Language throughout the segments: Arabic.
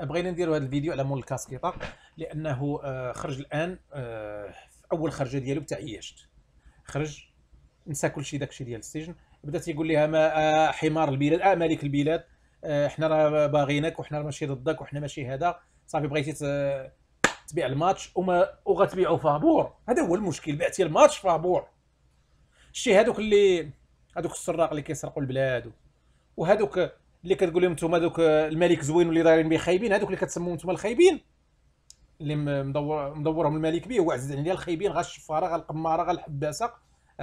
بغينا نديروا هذا الفيديو على مول الكاسكيطه لانه خرج الان في اول خرجه ديالو بتاع عياشت. خرج نسى كل شيء، داكشي ديال السجن. بدا تيقول لها ما حمار البلاد، ملك البلاد، حنا راه باغينك وحنا ماشي ضدك وحنا ماشي هذا. صافي بغيتي تبيع الماتش وغتبيعو فابور. هذا هو المشكل، بعتي الماتش فابور. شتي هذوك هذوك السراق اللي كيسرقوا البلاد وهذوك اللي كتقول لهم نتوما دوك الملك زوين واللي دايرين به خايبين، هذوك اللي كتسموهم نتوما الخايبين اللي مدورهم الملك به. هو عزيز عليا الخايبين، غا الشفاره غا القماره غا الحباسه.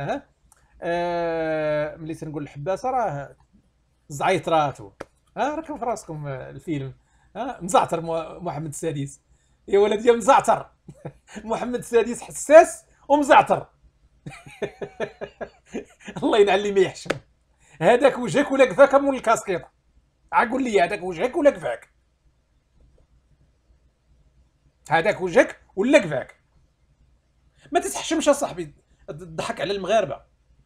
ملي تنقول الحباسه راه الزعيطرات. راكم في راسكم الفيلم. مزعتر محمد السادس. يا ولد يا مزعتر. محمد السادس حساس ومزعتر. الله ينعل اللي ما يحشم. هذاك وجهك ولا كفاك مول الكاسكيطه؟ قول لي هذاك وجهك ولا كفاك؟ هذاك وجهك ولا كفاك؟ ما تتحشمش اصاحبي تضحك على المغاربه.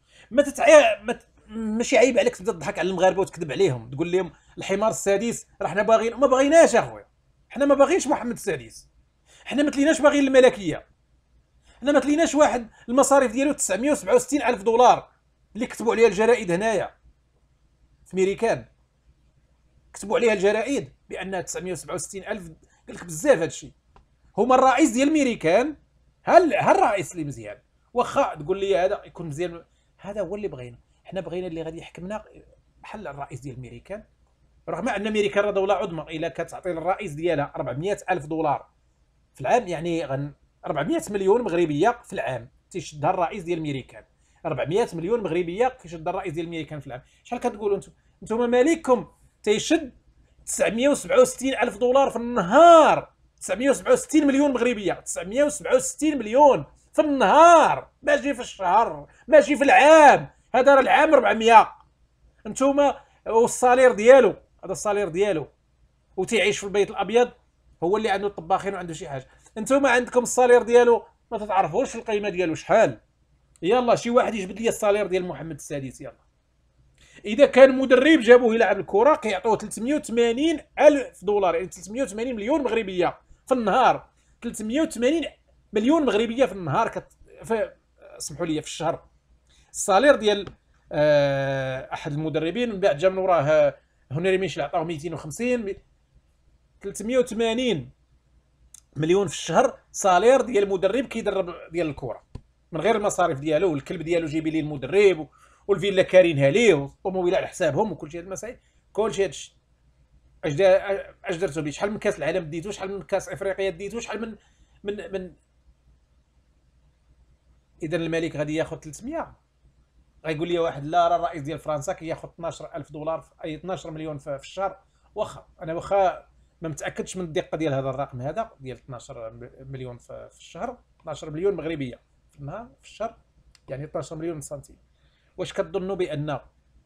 ماشي عيب عليك تبدا تضحك على المغاربه وتكذب عليهم، تقول لهم الحمار السادس راه حنا باغيين. ما باغيناش اخويا، حنا ما باغينش محمد السادس. حنا ما تليناش باغيين الملكيه. حنا ما تليناش واحد المصاريف ديالو 967 الف دولار اللي كتبوا عليها الجرائد هنايا في ميريكان. كتبوا عليها الجرائد بانها 967 الف. قال لك بزاف هذا الشيء. هما الرئيس ديال ميريكان، هل الرئيس اللي مزيان واخا تقول لي هذا يكون مزيان، هذا هو اللي بغينا. حنا بغينا اللي غادي يحكمنا بحال الرئيس ديال ميريكان. رغم ان ميريكان راه دوله عظمى، الا كتعطي للرئيس ديالها 400 الف دولار في العام، يعني 400 مليون مغربيه في العام تيشدها الرئيس ديال ميريكان. 400 مليون مغربيه كيشدها الرئيس ديال ميريكان في العام. شحال كتقولوا انتم مالككم تيشد 967 الف دولار في النهار؟ 967 مليون مغربيه، 967 مليون في النهار، ماشي في الشهر، ماشي في العام. هذا راه العام 400. انتوما والصالير ديالو، هذا الصالير ديالو وتيعيش في البيت الابيض، هو اللي عنده الطباخين وعنده شي حاجه. انتوما عندكم الصالير ديالو ما تتعرفوش القيمه ديالو شحال. يلا شي واحد يجبد لي الصالير ديال محمد السادس يلا. اذا كان مدرب جابوه يلعب الكره كيعطوه 380 الف دولار، يعني 380 مليون مغربيه في النهار. 380 مليون مغربيه في النهار اسمحوا لي في الشهر. الصالير ديال احد المدربين من بعد جا من وراه هنري ميشيل عطاه 250. 380 مليون في الشهر صالير ديال مدرب كيدرب ديال الكره من غير المصاريف ديالو، والكلب ديالو جايبين ليه المدرب، والفيلا كارينها ليه، والطوموبيل على حسابهم، وكل شيء. هاد المسائل كلشي هاد الشيء اش درتو بيه؟ شحال من كاس العالم ديتو؟ شحال من كاس افريقيا ديتو؟ شحال من اذا الملك غادي ياخذ 300. غيقول لي واحد لا راه الرئيس ديال فرنسا كياخذ 12 الف دولار في اي 12 مليون في الشهر. واخا ما متاكدش من الدقه ديال هذا الرقم، هذا ديال 12 مليون في الشهر. 12 مليون مغربيه في النهار في الشهر، يعني 12 مليون سنتيم. واش كتظنوا بان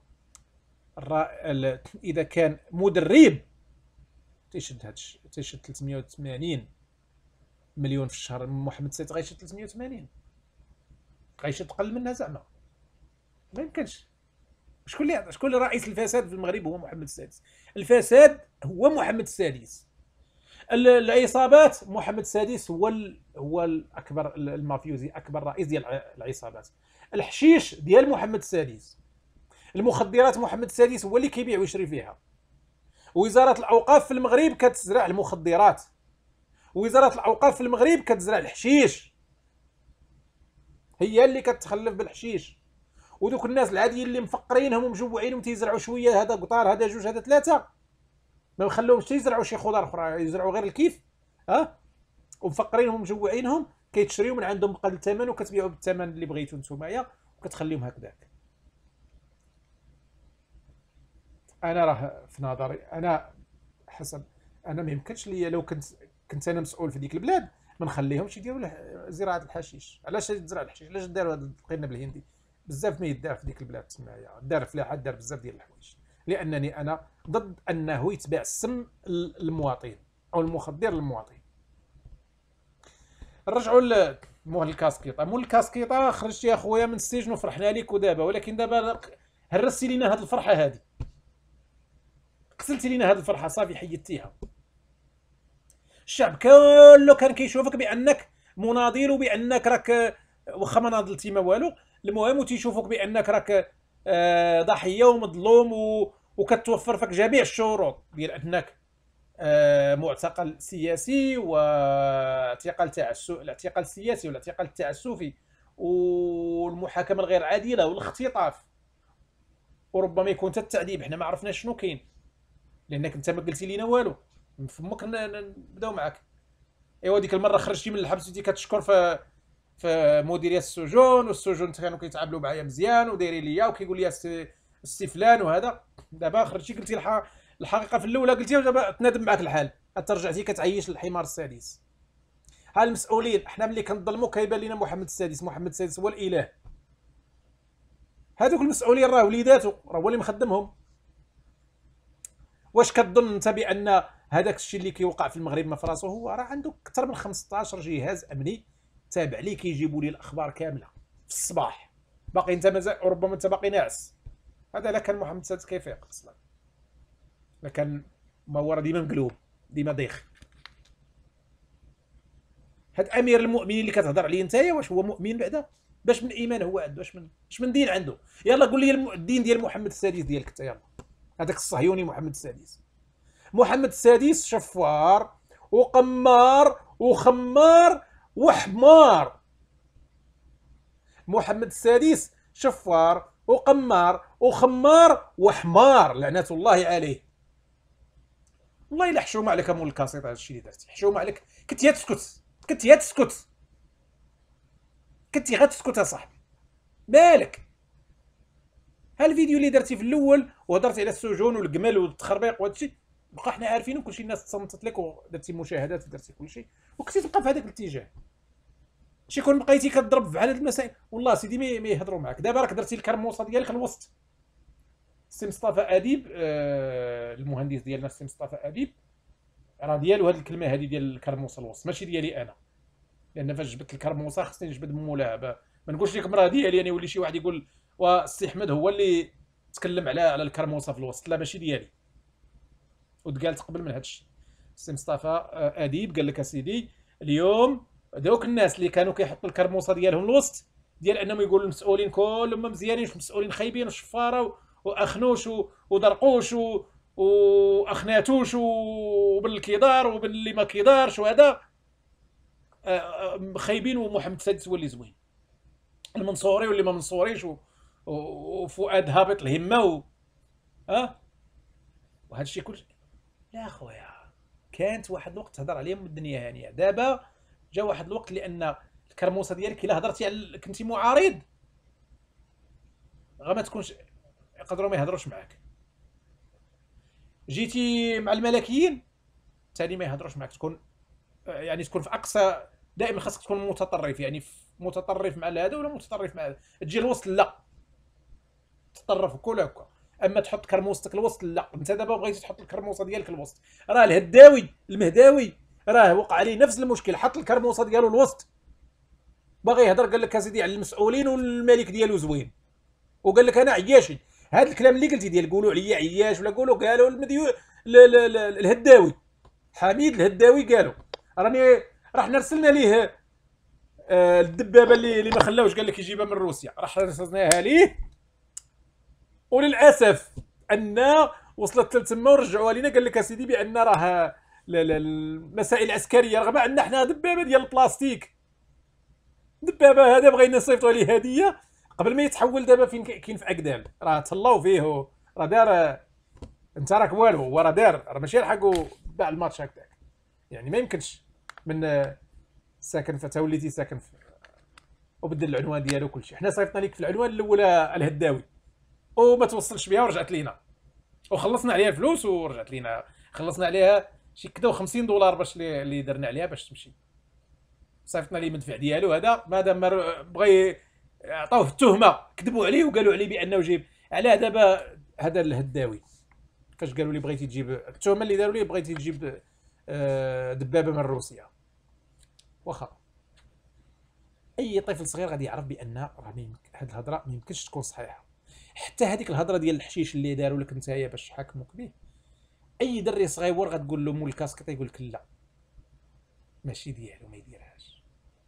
اذا كان مدرب تيشد 380 مليون في الشهر، محمد السادس غيشد 380؟ غيشد قل منها زعما؟ ما يمكنش. شكون اللي رئيس الفساد في المغرب؟ هو محمد السادس. الفساد هو محمد السادس. العصابات محمد السادس هو الاكبر المافيوزي، اكبر رئيس ديال العصابات. الحشيش ديال محمد السادس. المخدرات محمد السادس هو اللي كيبيع ويشري فيها. وزاره الاوقاف في المغرب كتزرع المخدرات. وزاره الاوقاف في المغرب كتزرع الحشيش، هي اللي كتخلف بالحشيش. ودوك الناس العاديين اللي مفقرينهم ومجوعينهم تيزرعوا شويه، هذا قطار هذا جوج هذا ثلاثه، ما مخلوهمش تيزرعوا شي خضار اخرى، يزرعوا غير الكيف. ومفقرينهم ومجوعينهم كيتشريو من عندهم بقل الثمن وكتبيعوا بالثمن اللي بغيتو نتومايا وكتخليهم هكذاك. انا راه في نظري انا حسب انا ما يمكنش ليا لو كنت انا مسؤول في ديك البلاد ما نخليهمش يديروا زراعه الحشيش. علاش تزرع الحشيش؟ علاش داروا هذا القرنب الهندي؟ بزاف ما يدار في ديك البلاد تمايا، دار فلاحات، دار بزاف ديال الحوايج. لانني انا ضد انه يتباع السم للمواطن او المخدر للمواطن. نرجعوا لمول الكاسكيطه. مول الكاسكيطه خرجت يا خويا من السجن وفرحنا لك ودابا، ولكن دابا هرستي لينا هذه الفرحه، هذه قتلتي لينا هذه الفرحه، صافي حيدتيها. الشعب كله كان كيشوفك بانك مناضل، وبانك راك واخا ما ناضلتي ما والو، المهم تيشوفوك بانك راك ضحيه ومظلوم، وكتوفر فيك جميع الشروط ديال انك معتقل سياسي، واعتقال تاع الاعتقال السياسي والاعتقال التعسفي، والمحاكمه الغير عادله والاختطاف، وربما يكون حتى التعذيب. حنا ما عرفناش شنو كاين، لانك انت ما قلتي لينا والو. من فمك نبداو معاك. ايوا ديك المره خرجتي من الحبس وانت كتشكر في مديريه السجون، والسجون كانوا كيتعاملوا معايا مزيان ودايرين ليا وكيقول لي السي فلان وهذا. دابا خرجتي قلتي الحقيقه في الاولى قلتي، ودابا تنادم معاك الحال، ترجعتي كتعيش للحمار السادس. ها المسؤولين حنا ملي كنظلموا كيبان لينا محمد السادس، محمد السادس هو الاله. هذوك المسؤولين راه وليداتو، راه هو اللي مخدمهم. واش كتظن انت بان هذاك الشيء اللي كيوقع في المغرب ما في راسو هو؟ راه عنده اكثر من 15 جهاز امني تابع ليه كيجيبوا لي الاخبار كامله في الصباح. باقي انت مازال، ربما انت باقي ناعس. هذا لا كان محمد السادس كيفيق اصلا، لا كان ما هو ديما مقلوب ديما ديخ. هاد امير المؤمنين اللي كتهضر عليه نتايا، واش هو مؤمن بعدا؟ باش من ايمان هو عنده؟ اش من دين عنده؟ يلا قول لي الدين ديال محمد السادس ديالك انت، يلا. هذاك الصهيوني محمد السادس. محمد السادس شفار وقمار وخمار وحمار. محمد السادس شفار وقمار وخمار وحمار، لعنة الله عليه. والله الا حشومه عليك مول الكاسيط هذا الشيء اللي درتي، حشومه عليك. كنتي غير تسكت، كنتي غير تسكت، كنتي غير تسكت يا صاحبي. مالك؟ ها الفيديو اللي درتي في الاول وهضرتي على السجون والقمل والتخربيق وهذا الشيء، بقى حنا عارفين وكلشي الناس تصنتت لك ودرتي مشاهدات ودرتي كلشي، وكنتي تبقى في هذاك الاتجاه. شي كون بقيتي كتضرب في هذه المسائل والله سيدي ما يهضروا معاك. دابا راك درتي الكرموصه ديالك الوسط. السي مصطفى اديب، المهندس ديالنا السي مصطفى اديب، راه ديالو هذه الكلمه هذه ديال الكرموصه الوسط، ماشي ديالي انا. لان فاش جبت الكرموصه خصني نجبد من مولاها، ما نقولش لكم راه ديالي انا، يولي شي واحد يقول والسي احمد هو اللي تكلم على الكرموصه في الوسط. لا ماشي ديالي، وتقالت قبل من هادشي. السي مصطفى اديب قال لك اسيدي اليوم دوك الناس اللي كانوا كيحطوا الكرموصه ديالهم الوسط، ديال انهم يقولوا المسؤولين كلهم مزيانين، المسؤولين خايبين، وشفاره واخنوش ودرقوش واخناتوش وبالكيدار وباللي ما كيدارش وهذا خايبين، ومحمد السادس هو اللي زوين، المنصوري واللي ما منصوريش، وفؤاد هابط الهمه وهذا الشيء كلشي. لا خويا، كانت واحد الوقت تهضر عليهم الدنيا هانيه. دابا جا واحد الوقت لان الكرموسه ديالك الا هضرتي على كنتي معارض غا ما تكونش، يقدروا ما يهضروش معاك. جيتي مع الملكيين ثاني ما يهضروش معاك، تكون يعني تكون في اقصى، دائما خاصك تكون متطرف، يعني متطرف مع هذا ولا متطرف مع هذا. تجي الوسط لا تطرف كل هكا، اما تحط كرموستك الوسط لا. انت دابا بغيتي تحط الكرموسه ديالك الوسط، راه الهداوي المهداوي راه وقع عليه نفس المشكل، حط الكرموسه ديالو الوسط، باغي يهضر قال لك اسيدي على المسؤولين والملك ديالو زوين، وقال لك انا عياشي. هذا الكلام اللي قلتي ديال قولوا عليا عياش ولا قالوا الهداوي حميد الهداوي قالوا، راني راح نرسلنا ليه الدبابه اللي ما خلاوش قال لك يجيبها من روسيا، راح رسلناها ليه، وللاسف ان وصلت لتما ورجعوها لينا قال لك اسيدي بان راه المسائل العسكريه، رغم ان حنا دبابه ديال البلاستيك، دبابه هذا بغينا نصيفطوا عليه هديه قبل ما يتحول. دابا فين كاين في اكدال، راه تهلاو فيه، راه دار انت راك والو، هو راه دار، راه ماشي لحقوا باع الماتش هكذاك، يعني ما يمكنش من ساكن فتوليتي ساكن وبدل العنوان ديالو كلشي. حنا صيفطنا لك في العنوان الاول الهداوي وما توصلش بها ورجعت لينا، وخلصنا عليها الفلوس ورجعت لينا، خلصنا عليها شي كدا $50 باش اللي درنا عليها باش تمشي. صيفطنا ليه المدفع ديالو هذا، مادام بغى عطاوه التهمه، كذبوا عليه وقالوا عليه بانه جيب على دابا هذا الهداوي. فاش قالوا لي بغيتي تجيب التهمه اللي داروا لي بغيتي تجيب دبابه من روسيا، واخا اي طفل صغير غادي يعرف بان راه هاد الهضره ما يمكنش تكون صحيحه. حتى هذيك الهضره ديال الحشيش اللي داروا لك نتايا باش حاكموك به، اي دري صغير غتقول له مول الكاسكيط يقول لك لا، ماشي ديالو ما يديرهاش،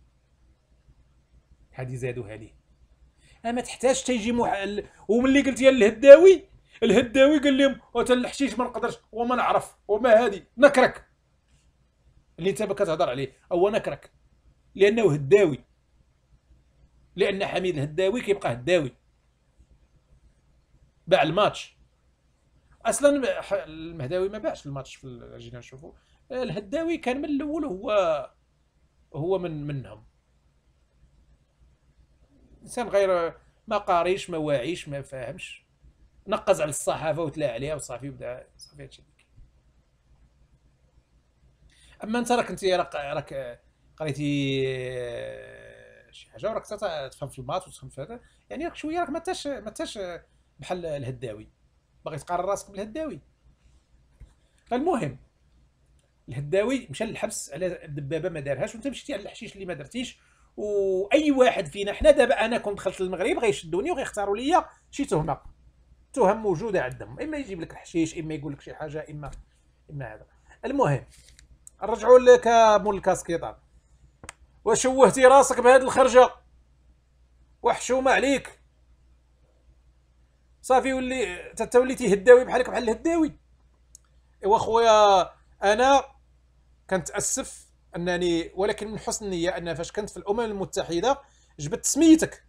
هادي زادوها ليه. ما تحتاج تيجي وملي قلت يا الهداوي، الهداوي قال لهم تا الحشيش ما نقدرش وما نعرف وما هادي نكرك اللي انت كتهضر عليه هو نكرك، لانه هداوي، لان حميد الهداوي كيبقى هداوي. باع الماتش اصلا، المهداوي ما باعش الماتش في جينا نشوفوا. الهداوي كان من الاول هو منهم، انسان غير ما قاريش ما واعيش ما فاهمش، نقز على الصحافه وتلا عليها وصافي وبدا صافي هادشي. اما انت راك انت راك قريتي شي حاجه وراك تفهم في المات وتفهم في هذا، يعني راك شويه راك ما انتش بحال الهداوي باغي تقارن راسك بالهداوي. فالمهم الهداوي مشى للحبس على الدبابه ما دارهاش، وانت مشيتي على الحشيش اللي ما درتيش. واي واحد فينا حنا دابا، انا كنت دخلت للمغرب غيشدوني وغيختاروا ليا شي تهمه، تهم موجوده عندهم، اما يجيب لك الحشيش، اما يقول لك شي حاجه، اما هذا. المهم نرجعوا لك مول الكاسكيطه، وشوهتي راسك بهذه الخرجه وحشومه عليك، صافي وليتي هداوي بحالك بحال الهداوي. ايوا خويا انا كنتاسف انني، ولكن من حسن النيه ان فاش كنت في الامم المتحده جبت سميتك،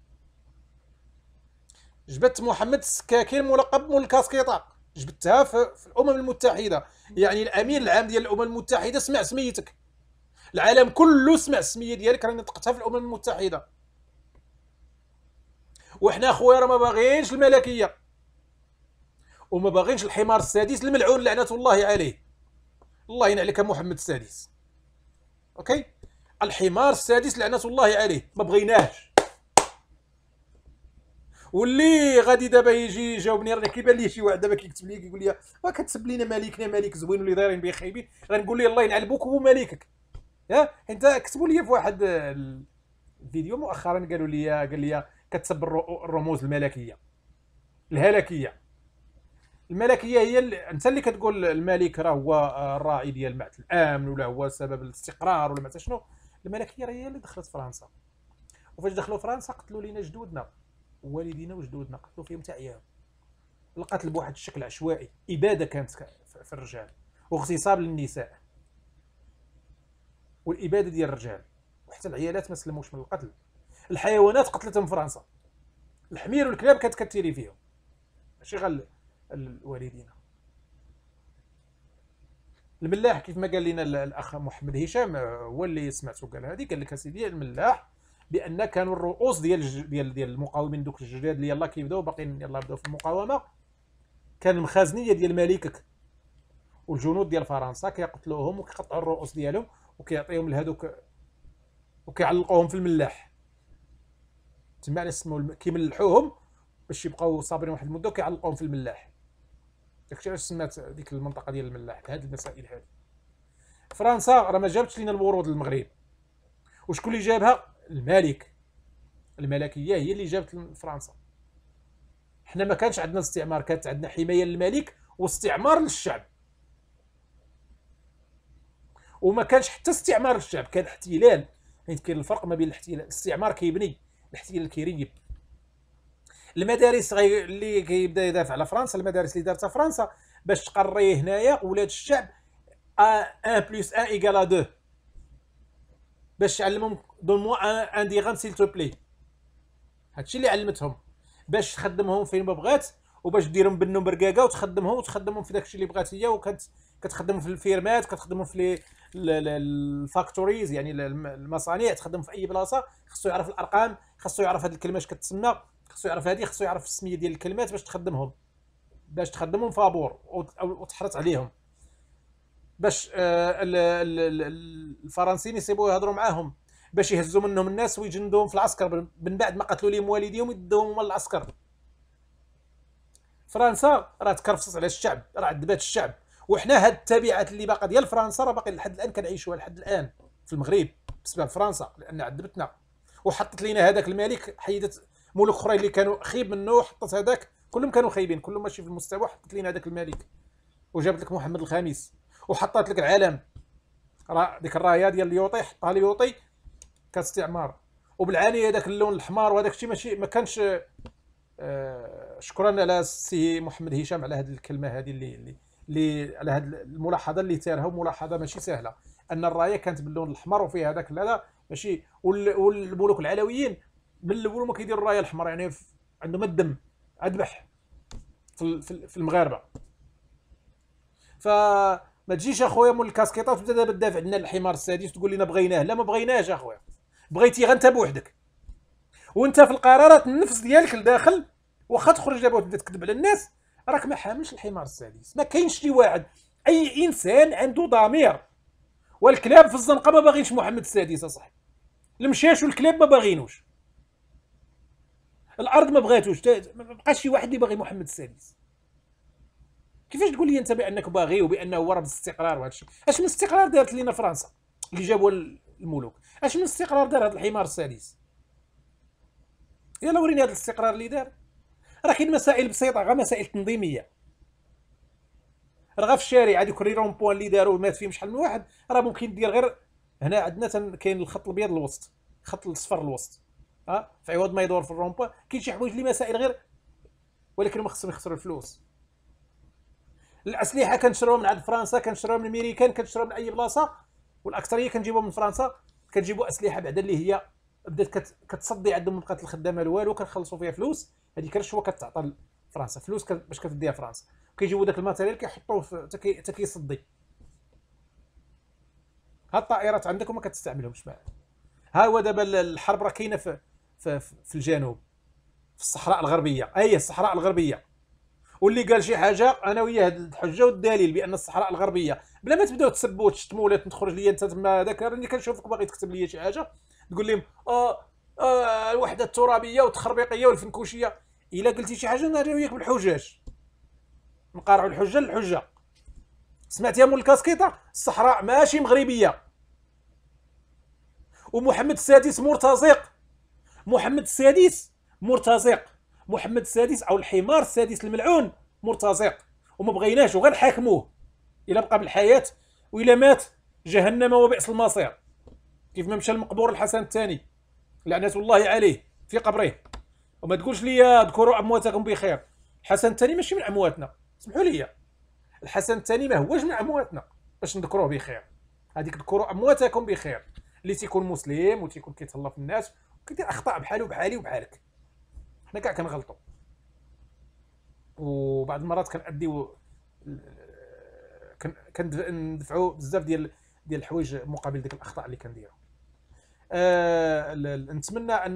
جبت محمد السكاكي الملقب مول الكاسكيطه، جبتها في الامم المتحده، يعني الامين العام ديال الامم المتحده سمع سميتك، العالم كله سمع السميه ديالك راني نطقتها في الامم المتحده. وحنا اخويا راه ما باغيينش الملكيه، وما باغينش الحمار السادس الملعون لعنه الله عليه، الله ينعل عليك محمد السادس. اوكي، الحمار السادس لعنه الله عليه ما بغيناهش. واللي غادي دابا يجي يجاوبني، راه كيبان لي شي واحد دابا كيكتب لي كيقول لي كتسب لينا مالكنا مالك زوين واللي دايرين بيه خايبين، غنقول لي الله ينعل بوك ومالكك. انت كتبوا لي في واحد الفيديو مؤخرا قالوا لي، قال لي كتسب الرموز الملكيه الهلكيه. الملكيه هي انت اللي كتقول الملك راه هو الراعي ديال المعت الامن، ولا هو سبب الاستقرار، ولا ما شنو. الملكيه راه هي اللي دخلت فرنسا، وفاش دخلوا فرنسا قتلوا لينا جدودنا والدينا وجدودنا، قتلوا فيهم تاع عياهم. القتل بواحد الشكل عشوائي، اباده كانت في الرجال، واغتصاب للنساء، والاباده ديال الرجال، وحتى العيالات ما سلموش من القتل. الحيوانات قتلتهم فرنسا، الحمير والكلاب كانت كتيري فيهم، ماشي غير الوالدين. الملاح كيف ما قال لنا الاخ محمد هشام، هو اللي سمعته قال هذه، قال لك اسيدي الملاح بان كانوا الرؤوس ديال المقاومين دوك الجداد اللي يلاه كيبداو باقيين يلاه بداو في المقاومه، كان المخازنيه ديال ملكك والجنود ديال فرنسا كيقتلوهم وكيقطعوا الرؤوس ديالهم وكيعطيهم لهذوك وكيعلقوهم في الملاح. تما اسمه كيملحوهم باش يبقاو صابرين واحد المده وكيعلقوهم في الملاح. داكشي علاش سمات ديك المنطقه ديال الملاح هذه المسائل هذه. فرنسا راه ما جابتش لينا الورود للمغرب، وشكون اللي جابها؟ الملك، الملكيه هي اللي جابت فرنسا. حنا ما كانش عندنا استعمار، كانت عندنا حمايه للملك واستعمار للشعب، وما كانش حتى استعمار للشعب، كان احتلال. حيت كاين الفرق ما بين الاحتلال، الاستعمار كيبني، الاحتلال كيريب. المدارس اللي كيبدا يدافع على فرنسا، المدارس اللي دارتها فرنسا باش تقري هنايا ولاد الشعب 1 + 1 = 2، باش تعلمهم دون موا ان ديغام سيل تو بلي. هادشي اللي علمتهم، باش تخدمهم فين ما بغات، وباش ديرهم بنو برقاقه وتخدمهم في داكشي اللي بغات هي، كتخدمهم في الفيرمات، كتخدمهم في الفاكتوريز، يعني المصانع، تخدم في اي بلاصه. خصو يعرف الارقام، خصو يعرف هذه الكلمه اش كتسمى، خصو يعرف هذه، خصو يعرف السميه ديال الكلمات باش تخدمهم فابور وتحرص عليهم، باش الفرنسيين يسيبوا يهضروا معاهم، باش يهزوا منهم الناس ويجندوهم في العسكر من بعد ما قتلوا لهم والديهم يدوهم هما للعسكر. فرنسا راه تكرفصت على الشعب، راه عذبات الشعب. وحنا هاد التبعات اللي باقا ديال فرنسا راه باقي لحد الان كنعيشوها لحد الان في المغرب بسبب فرنسا، لان عذبتنا وحطت لينا هذاك الملك، حيدت ملوك اخرين اللي كانوا خيب منه وحطت هذاك، كلهم كانوا خايبين، كلهم ماشي في المستوى، حطت لينا هذاك الملك وجابت لك محمد الخامس وحطت لك العالم. راه ديك الرايه ديال اليوطي حطها اليوطي كاستعمار، وبالعاني هذاك اللون الحمار وهذاك الشيء ماشي ما كانش. شكرا على السي محمد هشام على هذه الكلمه هذه اللي على هذه الملاحظه اللي تارها، وملاحظه ماشي سهله، ان الرايه كانت باللون الاحمر وفيها هذاك هذا ماشي. والملوك العلويين من الاول ما كيديروا الرايه الحمراء، يعني عندهم الدم اذبح في المغاربه. فما تجيش اخويا مول الكاسكيطات وتبدا دابا تدافع عندنا الحمار السادس وتقول لنا بغيناه. لا ما بغيناش اخويا، بغيتي غير انت بوحدك، وانت في القرارات النفس ديالك لداخل، واخا تخرج دابا وتبدا تكذب على الناس، راك ما حاملش الحمار السادس. ما كاينش شي واحد، اي انسان عنده ضمير. والكلاب في الزنقه ما باغينش محمد السادس اصاحبي، المشاش والكلاب ما باغينوش، الارض ما بغاتوش، ما بقاش شي واحد اللي باغي محمد السادس. كيفاش تقول لي انت بانك باغي وبانه هو رمز الاستقرار وهذا الشيء؟ اش من استقرار دارت لينا فرنسا اللي جابوا الملوك؟ اش من استقرار دار هذا الحمار السادس؟ يلا وريني هذا الاستقرار اللي دار. راه كاين مسائل بسيطه، غير مسائل تنظيميه. راه في الشارع هذيك ريرون بوان اللي داروا مات فيهم شحال من واحد، راه ممكن دير غير هنا عندنا كاين الخط الابيض الوسط، الخط الاصفر الوسط، في عوض ما يدور في الرون بوان. كاين شي حوايج اللي مسائل غير، ولكن ما خصهم يخسروا الفلوس. الاسلحه كنشروها من عند فرنسا، كنشروها من الامريكان، كنشروها من اي بلاصه، والاكثريه كنجيبوها من فرنسا. كنجيبوا اسلحه بعدا اللي هي بدات كتصدي عندهم، بقات الخدامه والو، كنخلصوا فيها فلوس. هذيك الرشوه كتعطى لفرنسا فلوس باش كتديها فرنسا، كيجيبوا داك الماتيريال كيحطوه حتى كيصدي. ها الطائرات عندك وما كتستعملهمش معاك. ها هو دابا الحرب راه كاينه في الجنوب، في الصحراء الغربيه، اي الصحراء الغربيه. واللي قال شي حاجه انا وياه الحجه والدليل بان الصحراء الغربيه، بلا ما تبداو تسبوا وتشتموا ولا تخرج لي انت تما هذاك. راني كنشوفك باغي تكتب لي شي حاجه تقول لهم الوحده الترابيه والتخربيقيه والفنكوشيه. الا قلتي شي حاجه نهار وياك بالحجاج، نقارعوا الحجه للحجه. سمعتيها مول الكاسكيطه؟ الصحراء ماشي مغربيه، ومحمد السادس مرتزق. محمد السادس مرتزق، محمد السادس او الحمار السادس الملعون مرتزق، وما بغيناش وغير حاكموه الى بقى بالحياه، والى مات جهنم وبئس المصير. كيف ما مشى المقبور الحسن الثاني لعنه الله عليه في قبره. وما تقولش لي اذكروا امواتكم بخير. الحسن الثاني ماشي من امواتنا، اسمحوا لي، الحسن الثاني ما هوش من امواتنا باش نذكروه بخير. هذيك ذكروا امواتكم بخير اللي تيكون مسلم وتيكون كيتهلا في الناس وكيدير اخطاء بحالو بحالي وبحالك. حنا كاع كنغلطوا، وبعض المرات كنأديو كندفعوا بزاف ديال الحوايج مقابل ديك الاخطاء اللي كنديروا. نتمنى ان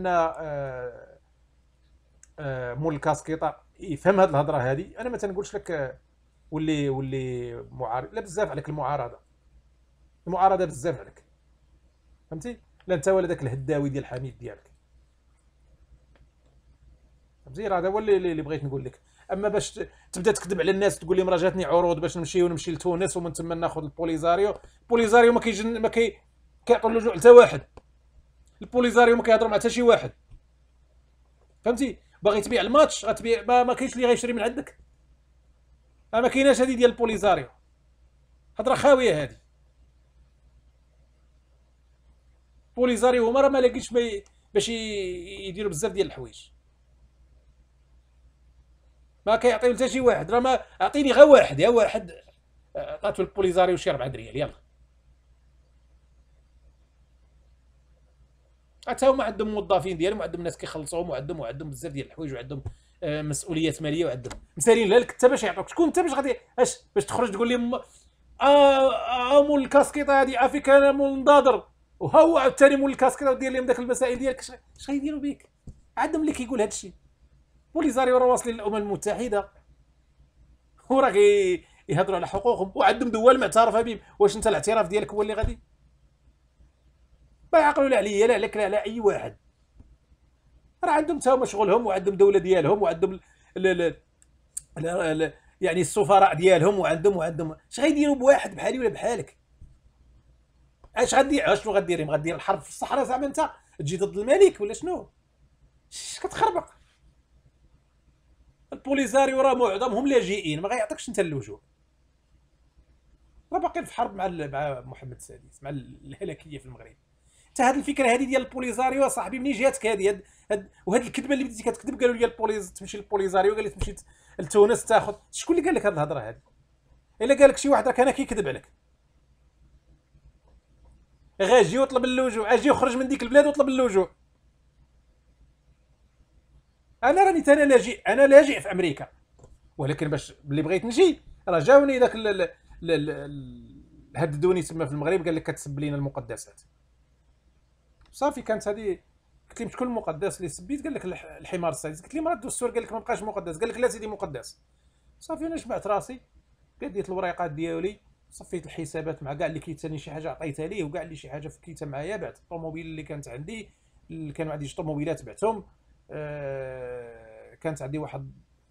مول الكاسكيطه يفهم هذه الهضره هذه. انا ما تنقولش لك واللي معارض، لا بزاف عليك المعارضه بزاف عليك، فهمتي؟ لا انت ولا داك الهداوي ديال حميد ديالك، فهمتي؟ هذا هو اللي بغيت نقول لك. اما باش تبدا تكذب على الناس تقول لهم راه جاتني عروض باش نمشي لتونس ومن ثم ناخذ البوليزاريو ما كيعطوا اللجوء حتى واحد. البوليزاريو ما كيهضروا مع حتى شي واحد، فهمتي؟ باغي تبيع الماتش غتبيع، ما كاينش اللي غيشري من عندك. ما كايناش هذه ديال البوليزاريو، هضره خاويه هذه. بوليزاريو هما راه ما لاقيش باش يديروا بزاف ديال الحوايج، ما كيعطيو حتى شي واحد. راه ما اعطيني غير واحد، يا واحد عطاتو البوليزاريو شي 4 ريال يلا. حتى هما عندهم موظفين ديالهم وعندهم ناس كيخلصوهم وعندهم بزاف ديال الحوايج وعندهم مسؤوليات ماليه وعندهم مسالين لك انت باش يعطوك. شكون انت باش غادي باش تخرج تقول لهم مول الكاسكيطه هذه افريكان مول نضاضر، وهو عاوتاني مول الكاسكيطه ودير لهم داك المسائل ديالك؟ اش غيديروا بك؟ عندهم اللي كيقول هذا الشيء. بوليزاريو راه واصلين للامم المتحده وراه يهضروا على حقوقهم، وعندهم دول معترفه بهم. واش انت الاعتراف ديالك هو اللي غادي؟ ما يعقلوا لا عليا لا عليك لا على اي واحد. راه عندهم تا هما شغلهم وعندهم دوله ديالهم وعندهم يعني السفراء ديالهم وعندهم اش غيديروا بواحد بحالي ولا بحالك؟ اش غدير؟ شنو غدير؟ غدير الحرب في الصحراء زعما انت تجي ضد الملك ولا شنو؟ اش كتخربق؟ البوليزاريو راه معظمهم لاجئين، ما غيعطيكش انت اللجوء. راه باقيين في حرب مع محمد السادس، مع الهلاكيه في المغرب. حتى هذه الفكره هذه ديال البوليزاريو صاحبي منين جاتك هذه؟ وهاد الكذبه اللي بديتي كتكذب، قالوا لي تمشي للبوليزاريو، قال لي تمشي لتونس تاخذ. شكون اللي قال لك هذه الهضره هذه؟ الا قال لك شي واحد راه كان كيكذب عليك. غاجي وطلب اللجوء، اجي وخرج من ديك البلاد وطلب اللجوء. انا راني انا لاجئ، انا لاجئ في امريكا، ولكن باش اللي بغيت نجي راه جاوني داك هددوني تما في المغرب، قال لك كتسب لينا المقدسات. صافي كانت هذه. قلت لهم شكون المقدس اللي سبيت؟ قال لك الحمار السادس. قلت لهم راه الدستور قال لك ما بقاش مقدس. قال لك لا سيدي مقدس. صافي انا جمعت راسي، قديت الوريقات ديالي، صفيت الحسابات مع كاع اللي كيتاني شي حاجه عطيتها ليه، وكاع اللي شي حاجه فكيتها معايا. بعت الطوموبيل اللي كانت عندي، كانوا عندي جوج طوموبيلات بعتهم. كانت عندي واحد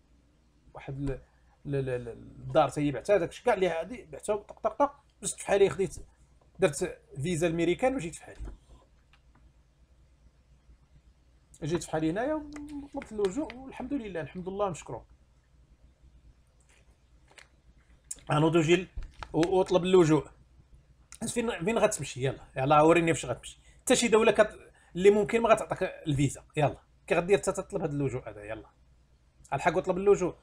الدار حتى هي بعتها، داكشي كاع اللي عندي بعتهم. طق طق طق جبت في حالي، خديت درت فيزا الميريكان وجيت في حالي. جيت في حالي هنايا وطلبت اللجوء، والحمد لله الحمد لله نشكره. انا دوجي وطلب اللجوء. فين غتمشي؟ يلا وريني فاش غتمشي. حتى شي دوله اللي ممكن ما غتعطيك الفيزا. يلا كي غدير حتى تطلب هذا اللجوء هذا؟ يلا الحق وطلب اللجوء.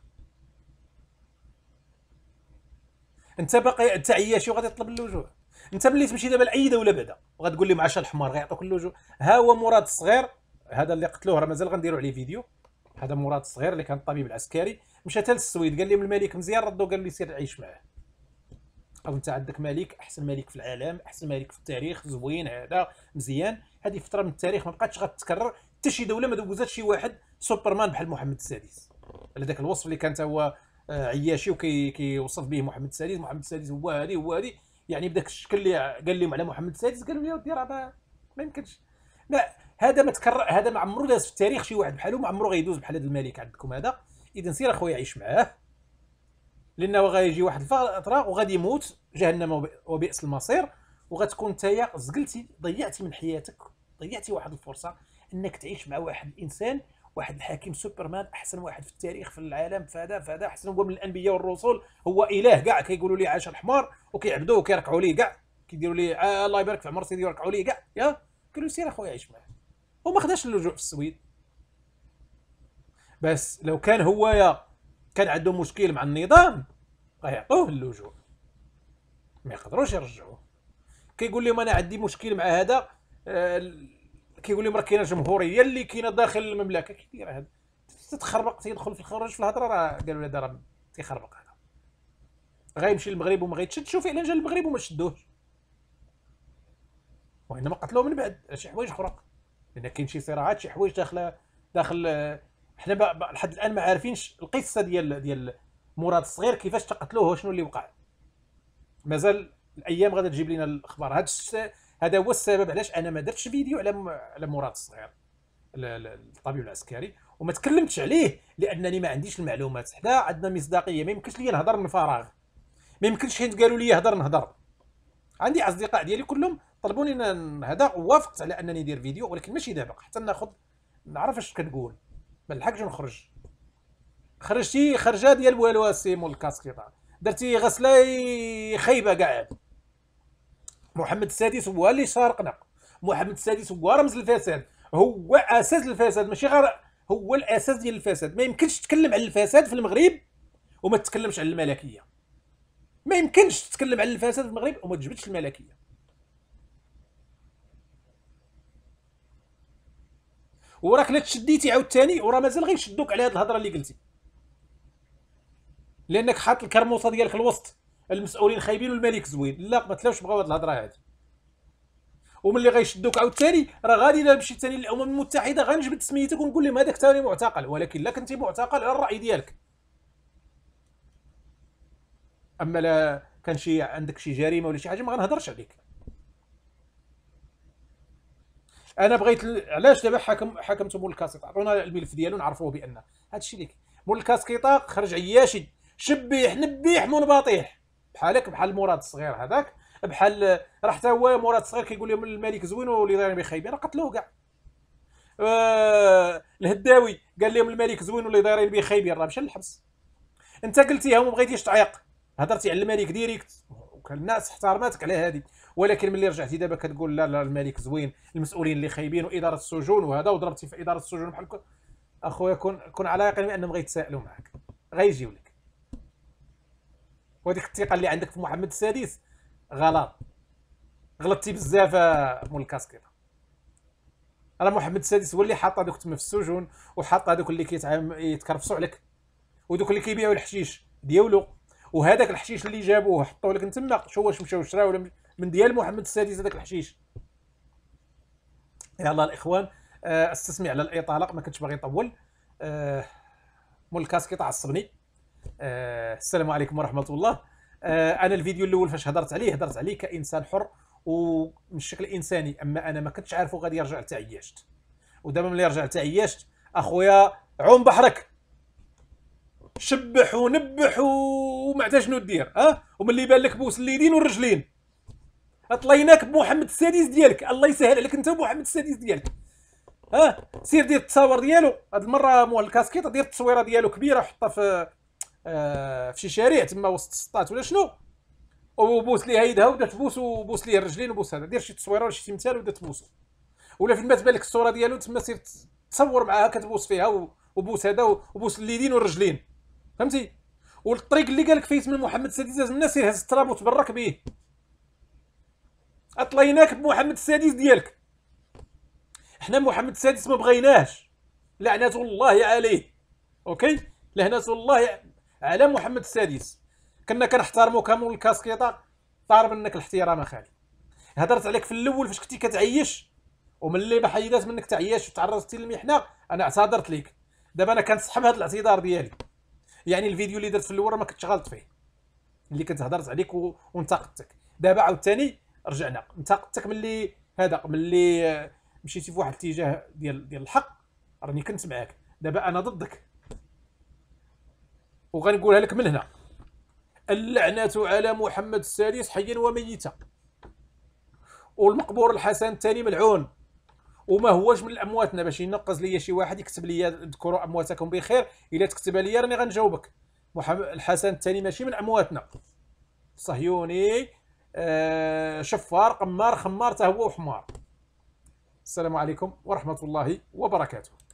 انت باقي انت عياشي وغادي تطلب اللجوء؟ انت ملي تمشي دابا لاي دوله بعدا وغتقول لي معاش الحمار غيعطوك اللجوء. ها هو مراد الصغير هذا اللي قتلوه، راه مازال غنديروا عليه فيديو. هذا مراد الصغير اللي كان الطبيب العسكري، مشى حتى للسويد، قال لهم الملك مزيان، ردو قال لي سير عيش معاه. او انت عندك ملك، احسن ملك في العالم، احسن ملك في التاريخ، زوين هذا مزيان. هذه فتره من التاريخ ما بقاتش غتتكرر. حتى شي دوله ما دوزاتش شي واحد سوبرمان بحال محمد السادس، على ذاك الوصف اللي كان هو عياشي وكيوصف به محمد السادس. محمد السادس هو هذه يعني بداك الشكل اللي قال لهم على محمد السادس، قالوا يا ودي راه ما يمكنش. لا هذا ما تكرر، هذا ما عمرو داز في التاريخ شي واحد بحالو، ما عمرو غيدوز بحال هذا الملك عندكم هذا. اذا سير اخويا عيش معاه، لانه غيجي واحد الفتره وغادي يموت جهنم وبئس المصير، وغتكون نتايا زقلتي ضيعتي من حياتك، ضيعتي واحد الفرصه انك تعيش مع واحد الانسان، واحد الحاكم سوبرمان، احسن واحد في التاريخ في العالم، فهذا احسن هو من الانبياء والرسل، هو اله كاع. كيقولوا لي عاش الحمار وكيعبدوه وكيركعوا ليه كاع، كيديروا ليه الله يبارك في عمر سيدي يركعوا ليه كاع. يا قالوا سير اخويا عيش معاه. وما خداش اللجوء في السويد. بس لو كان هو كان عنده مشكل مع النظام غيعطوه اللجوء، ما يقدروش يرجعوه. كيقول لهم انا عندي مشكل مع هذا، كيقول لهم راه كاينه جمهوريه اللي كاينه داخل المملكه. كيدير هذا؟ تتخربق تيدخل في الخروج في الهضره، راه قالوا هذا راه تيخربق. هذا غيمشي للمغرب وما غيتشد. شوف فعلا جا للمغرب وما شدوش، وانما قتلوه من بعد على شي حوايج اخرى، لان كاين شي صراعات، شي حوايج داخل. حنا لحد الان ما عارفينش القصه ديال مراد الصغير، كيفاش تقتلوه وشنو اللي وقع. مازال الايام غادا تجيب لنا الاخبار. هذا هو السبب علاش انا ما درتش فيديو على مراد الصغير الطبيب العسكري، وما تكلمتش عليه لانني ما عنديش المعلومات. حنا عندنا مصداقيه، ما يمكنش لي نهضر من فراغ، ما يمكنش حيت قالوا لي نهضر. عندي اصدقاء ديالي كلهم طلبوني نهضر، ووافقت على انني ندير فيديو، ولكن ماشي دابا، حتى نعرف اش كنقول، ما نلحقش نخرج. خرجتي خرجه ديال والو سيمو الكاسكيطه، درتي غسله خايبه كاع. محمد السادس هو اللي سارقنا، محمد السادس هو رمز الفساد، هو اساس الفساد، ماشي غير هو الاساس ديال الفساد. ما يمكنش تتكلم على الفساد في المغرب وما تتكلمش على الملكيه، ما يمكنش تتكلم على الفساد في المغرب وما تجبدش الملكيه. وراك لا تشديتي عاوتاني وراه مازال غيشدوك على هذه الهضره اللي قلتي، لانك حاط الكرموصه ديالك الوسط، المسؤولين خايبين والملك زوين. لا ما تلاوش بغاو هذه الهضره هذه، وملي غيشدوك عاوتاني راه غادي الا مشيت ثاني للامم المتحده غنجبد سميتك ونقول لهم هذاك ثاني معتقل، ولكن لا كنتي معتقل على الراي ديالك. اما لا كان شي عندك شي جريمه ولا شي حاجه ما غنهضرش عليك. انا بغيت علاش دابا حكمت مول الكاسيطه، عطونا الملف ديالو نعرفوه بان هذا الشيء اللي مول الكاسكيطه خرج عياشي شبيح نبيح منبطيح بحالك، بحال مراد الصغير هذاك، بحال راه حتى هو مراد الصغير كيقول لهم الملك زوين واللي دايرين بخايبين، راه قتلوه كاع. الهداوي قال لهم الملك زوين واللي دايرين بخايبين، راه مشى للحبس. انت قلتيها وما بغيتيش تعيق، هضرتي على الملك ديريكت وكان الناس احترمتك على هذه. ولكن ملي رجعتي دابا كتقول لا لا الملك زوين، المسؤولين اللي خايبين واداره السجون وهذا، وضربتي في اداره السجون بحال اخويا، كون على يقين بانهم غيتسائلوا معك، غيجيو لك. وهذيك الثقه اللي عندك في محمد السادس غلط، غلطتي بزاف مول الكاسكيطه. راه محمد السادس هو اللي حاط هذوك تما في السجون، وحاط هذوك اللي يتكرفصوا عليك، ودوك اللي كيبيعوا الحشيش ديالو، وهذاك الحشيش اللي جابوه حطوه لك انتما، شو واش مشاو شراو من ديال محمد السادس هذاك الحشيش. يلا الاخوان، استسمع على الاطاله، ما كنتش باغي نطول. مول الكاسكيطه عصبني. السلام عليكم ورحمه الله. انا الفيديو الاول فاش هضرت عليه كانسان حر ومن الشكل انساني، اما انا ما كنتش عارفه غادي يرجع تعيشت. ودابا ملي رجعت تعيشت اخويا عوم بحرك، شبح ونبح وما عرفت شنو دير. وملي بان لك بوس اليدين والرجلين، طليناك بمحمد السادس ديالك. الله يسهل عليك انت ومحمد السادس ديالك. سير دير التصاور ديالو. هاد المره مول الكاسكيطه دير التصويره ديالو كبيره، حطها في شي شارع تما وسط السطات ولا شنو، وبوس ليها يدها وبدا تبوس، وبوس ليه الرجلين وبوس هذا. دير شي تصويره ولا شي تمثال وبدا تبوسو. ولا فين ما تبان لك الصوره ديالو تما سير تصور معاها كتبوس فيها، وبوس هذا وبوس اليدين والرجلين، فهمتي؟ والطريق اللي قالك فايت من محمد السادس لازم الناس سير هز التراب وتبرك به. اطليناك بمحمد السادس ديالك. حنا محمد السادس ما بغيناهش، لعنة الله عليه. اوكي، لعنة الله على محمد السادس. كنا كنحترموك مول الكاسكيطه، طار منك الاحترام اخالي. هضرت عليك في الاول فاش كنتي كتعيش، وملي ما حيدات منك تعيش وتعرضتي للمحنه انا اعتذرت ليك. دابا انا كنسحب هذا الاعتذار ديالي. يعني الفيديو اللي درت في الاول ما كنتش غلط فيه، اللي كنت هضرت عليك وانتقدتك. دابا عاوتاني رجعنا انتقدتك ملي مشيتي في واحد الاتجاه ديال الحق، راني كنت معاك. دابا انا ضدك، وغنقولها لك من هنا: اللعنة على محمد السادس حيا وميتا، والمقبور الحسن الثاني ملعون، وما هوش من امواتنا. باش ينقز ليا شي واحد يكتب ليا اذكروا امواتكم بخير، الا تكتبها ليا راني غنجاوبك. محمد الحسن الثاني ماشي من امواتنا، صهيوني، شفار، قمار، خمار، تا هو وحمار. السلام عليكم ورحمه الله وبركاته.